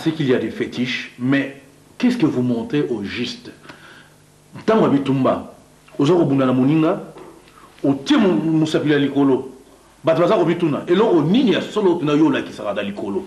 sais qu'il y a des fétiches, mais qu'est-ce que vous montez au juste? Tant que bitumba, aux gens qui ont moninga, au tient musapila likolo, batwaza obituna, et là au nini a solo pina yola qui sera dans likolo.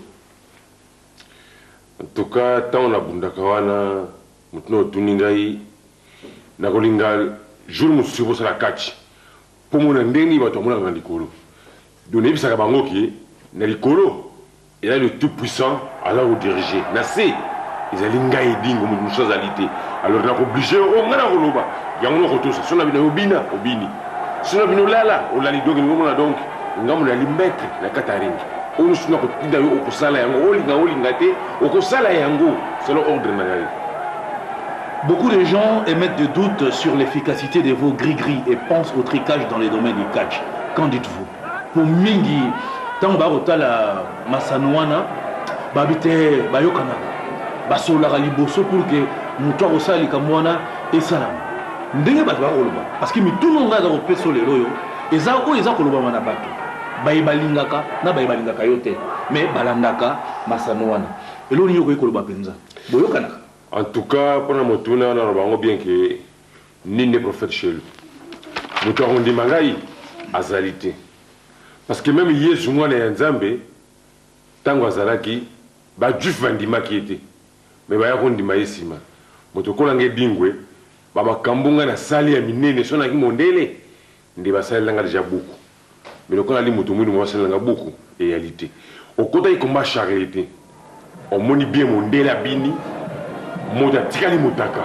En tout cas, tant na bundakawana, mutno tuningai, na kolinga jour musubo sala catch. Pour mon ndeni bato mona na likolo. Donné bisa bango ki na likolo, il a le tout puissant à la diriger. Na c'est ils alinga idingo mu chose alité. Alors na obligé o ngana koloba. Yango ko to ça na bino obina obini. Sona bino lala o lali dogi ngomona donc ngamu na limbetre na kataringi. On suna ko tinda yo ko sala yango olinga te o ko sala yango selon ordre na ngai. Beaucoup de gens émettent des doutes sur l'efficacité de vos gris-gris et pensent au tricage dans les domaines du catch. Qu'en dites-vous? Pour Mingi, tant que la Massanouana, babite bayokana, basola liboso pour que nous toi au sali kamwana et salam. Ndenge batwa koloba parce que tout le monde a dans peso le loyo et ça ko eza koloba mana bato. Baibalingaka na baibalingaka yote mais balandaka Massanouana. Et l'on y a koloba penza. Boyokana. En tout cas, pour nous tourner, on a bien que ni ne prophète chez lui. Nous avons dit mangai azalité. Parce que même hier, je suis en Zambé, tant que Zalaki, bah juste vendima qui était. Mais bah on dit maïsima. Motoko langue dingwe, bah kambunga na sali ya minene, son aki mondele, ndi ba sali langa déjà beaucoup. Mais le qu'on a dit motomu nous sali langa beaucoup réalité. Au côté il combat charité. On moni bien mondele abini. Moda tikali motaka.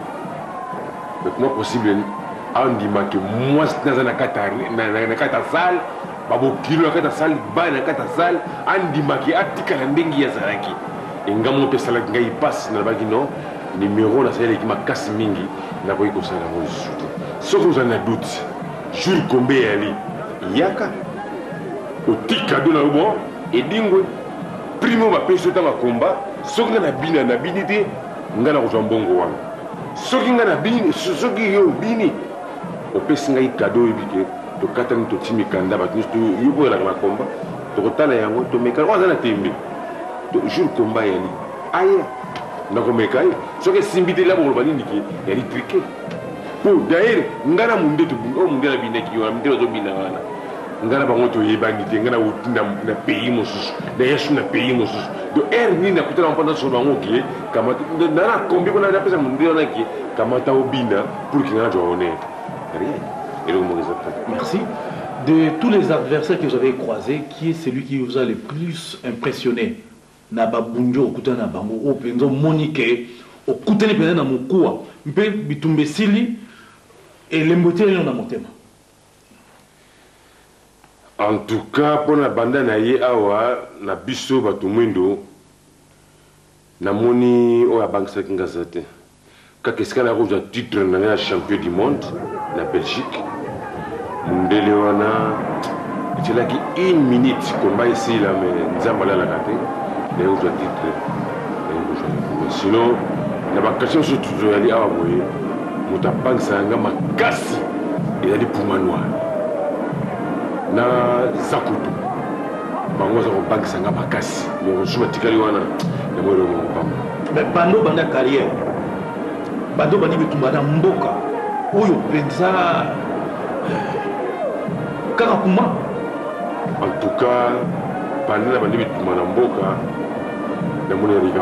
Mais comment possible andima que moi na kata salle babo kilo na kata salle ba na kata salle andima ki atikala ndengi ya zaraki engamo pe sala ngai passe na baki no numéro na sala ki makasi mingi na ko ikosala mo sute soko za na doute jour combien ali yaka otika do na bo edingwe primo ba peso ta makomba soko na binité ngana ko mbongo wana soki ngana bini soki yo bini opesi ngai cadeau ebike to katani to timikanda ba to yubo la makomba to kotala yango to meka ko zana tembe to jour combat yali aya na ko meka soki simbite la bo bani ndiki yali triqué pour d'ailleurs ngana munde to munde la binaki yo munde zo bina wana ngana bango to yebandi te ngana wutinda na pays mosusu na yesu na pays mosusu do ni na kutana mpanda so bango ki kama na kombi ko na pesa munde na ki kama ta obina pour qu'il ngana jo honnête rien et le mot exact. Merci. De tous les adversaires que vous avez croisés, qui est celui qui vous a le plus impressionné? Na babunjo kutana bango o penzo monique o kutene pena na mukua mpe bitumbe sili et lembote na motema. En tout cas, pour la bande naïe awa na biso batumwendo na moni o ya banque sakingazate. Qu'est-ce qu'on a rouge titre na champion du monde na Belgique. Mundele wana c'est là qui une minute combat ici là mais nzambala la kate. Les rouge titre. Sinon na bakation surtout yali awa boye muta banque sanga makasi et yali pumanwa. Na zakutu bango za banque sanga makasi mais je matikali wana na mwero ngomba mais bando banda carrière bando bani bitumba na mboka oyo penza kaka kuma en tout cas banda bani bitumba na mboka na mwero rika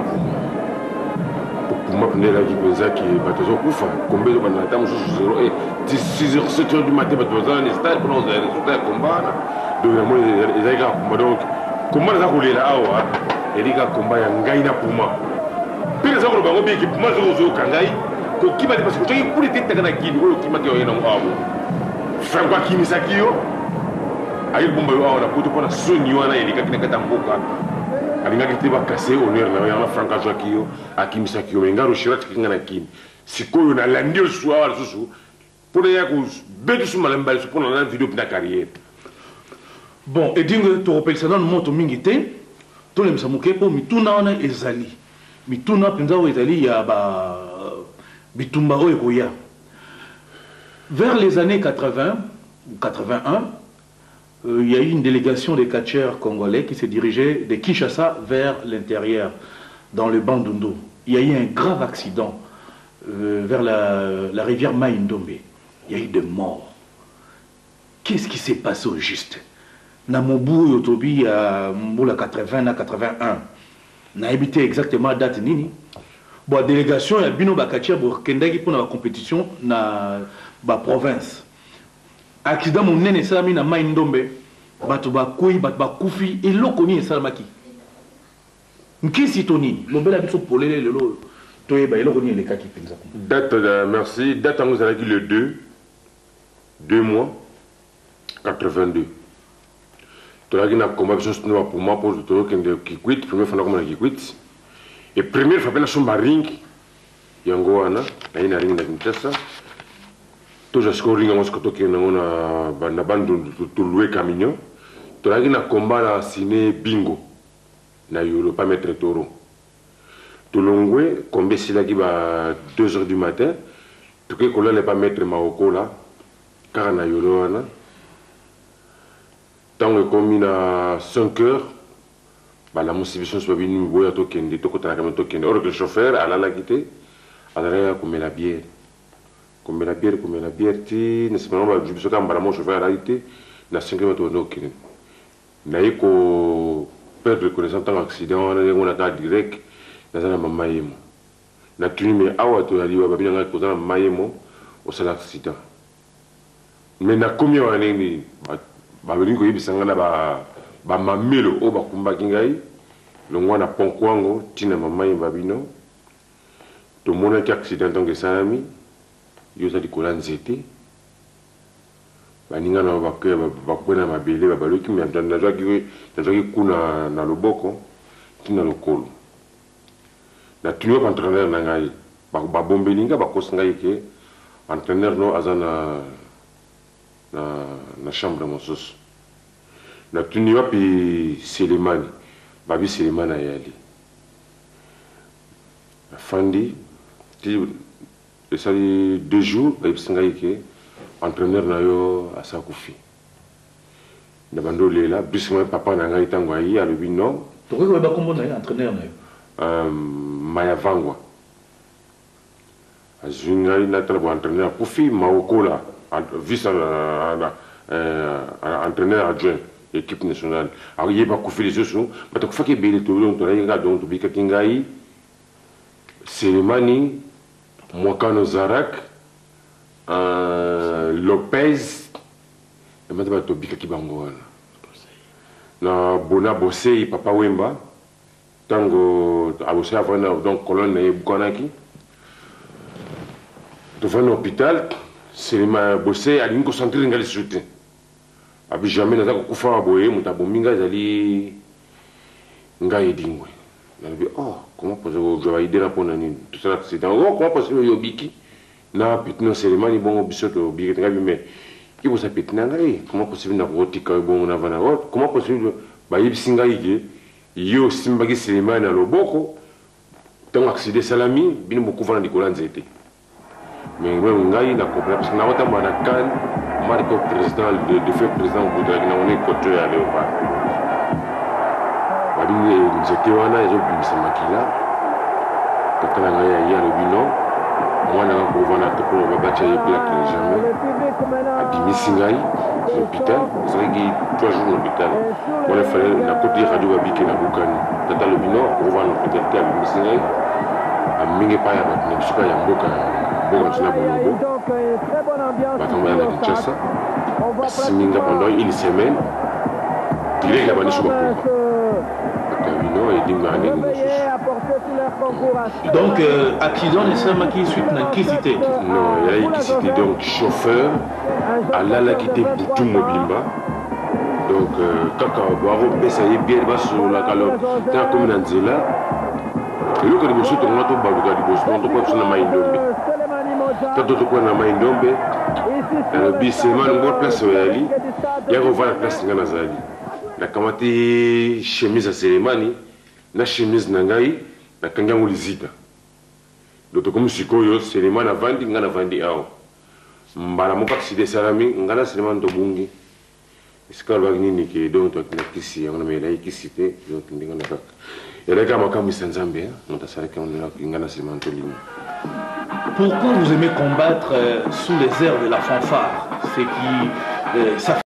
kuma pnela ki penza ki batazo kufa kombe bana tamu so 0 et 6h 7h du matin batazo na stade pour nos résultats combat donc na mwero ezaka kuma donc comment ça roule là awa elika combat ya ngai na puma pile za ko bango bi ki puma zo kangai ko kiba parce que tu pour tete kana kini ko kima ke oyena awo frangwa kimi sakio ayi bomba yo awa na poto pona soni wana elika kina kata mboka alinga kiti ba kase honneur na ya franga zakio akimi sakio ngaro shirat kinga na kimi sikoyo na landio soir susu pour ya ko betu suma lambal pour na vidéo pina carrière. Bon, et dingue, tu rappelles ça dans le monde mingite, tout le monde pour mituna on est ezali, mituna penza o ezali ya ba bitumba o ekoya. Vers les années 80 ou 81, il y a eu une délégation des catcheurs congolais qui s'est dirigée de Kinshasa vers l'intérieur. dans le Bandundu, il y a eu un grave accident vers la rivière Maïndombe. Il y a eu des morts. Qu'est-ce qui s'est passé au juste? Namobu Yotobi à 80 à 81. N'a habité exactement à date nini. Bon, la délégation il y a Bino Bakatia pour Kendagi pour la compétition na ba province. Accident mon nene salami na Maïndombe. Bato ba koi bato ba kufi et lokoni et salamaki. Nkisi toni, lobela biso polele lelo. Toyeba et lokoni les kaki penza. Date merci, date en vous avez le 2 mois 82. Tu as dit que combat pour moi pour le qui quitte, première fois qui quitte. Et première fois la somba ring, yango ana, na ina ring na Kinshasa. Tout je score ring on se kotoki na bandu to louer camion. Tu as dit que combat na ciné bingo. Na yolo pas mettre taureau. Tolongwe combat sila qui ba 2h du matin. Tu que kola ne pas mettre maoko là. Car na yolo ana. Tant que comme à 5 heures, bah, la motivation soit venue, ou à token, des tokos à la token. Or que le chauffeur, à la quitté, à la comme la bière. Comme la bière, n'est-ce pas, je me suis dit, mon chauffeur à la quitté, na 5 heures, token. N'a eu qu'au perdre connaissance d'un accident, on a direct, dans un mamayemo. Na tuni, mais à what on a dit, on va bien dans un mamayemo, au seul accident. Mais na combien on a dit, babeli ko yebisanga na ba mamelo o bakumba kingai longwa na ponkwango tina mamai babino to mona ki accident donc salami yo za dikola nzete baninga na bakwena mabele babaloki me na zaki kuna na loboko tina lokolo na tunyo pa entraîneur na ngai ba bombelinga ba kosinga ke entraîneur no azana na chambre mosusu na tuni wapi Selemani babi Selemani ayali afandi ti esali 2 jours bayibisinga ke entraîneur na yo asakufi na bando lela bisima papa na ngai tango ayi alobi non tokoki ba kombo na entraîneur na yo Maya Vangwa azunga ina tala bo entraîneur kufi maokola vice entraîneur adjoint équipe nationale. Alors il y a pas fait les choses, mais tu fais que belle tout le temps, donc tu bika kingai, Selemani, Mwakano Zarak, Lopez, et maintenant tu bika kibango. Na bona bossé papa Wemba, tango a bossé avant donc colonne et Bukanaki. Tu vas à l'hôpital. C'est ma bossé à l'une concentrée dans les soutiens. Abi jamais n'a pas kufa aboye mutabominga zali ngai dingwe. Nabi oh comment je vais aider la ponani tout ça accident. Oh comment possible yobiki na pitno Selemani bon bisoto biki ngabi mais qui vous appelle ngai comment possible na rotika bon na vana oh comment possible ba yibsinga yike yo simbagi Selemani na loboko tant accident salami bino bokuva na dikola nzete. Mais ngai na comprendre parce que na wata mana kan mariko président de fait président boudra na on est côté à Léopard babi nzete wana ezo bimisa makila takala ngai ya lobino mwana nga ko vana to ko babacha ye plaque jamais abimisi ngai l'hôpital zagi 3 jours l'hôpital on fallait na côté radio babike na bukani tata lobino ko vana l'hôpital ta abimisi ngai aminge pa ya batna bisuka ya mboka donc très bonne ambiance pendant une semaine direct la baniche donc accident et ça qui suite na qui cité non il y a qui cité donc chauffeur à la quitté Boutou Mobimba donc kaka baro pesa ye bien bas sur la calotte ta comme dans zela le que de to ngato baluka di boss donc ko na Maïndombe tato to ko na Maïndombe le bisema ngo place yali ya ko va la place ngana zali na kamati chemise à Selemani na chemise na ngai na kanga ngulizita doto comme sikoyo Selemani avandi ngana vandi ao mbala mo accident salami ngana Selemani to bungi iskalo bagni ni ke donc to na kisi ngana me la kisi te donc ndinga na kaka eleka makamwisa nzambe moto asalaki nga na nsima ntolini. Pourquoi vous aimez combattre sous les airs de la fanfare? C'est qui ça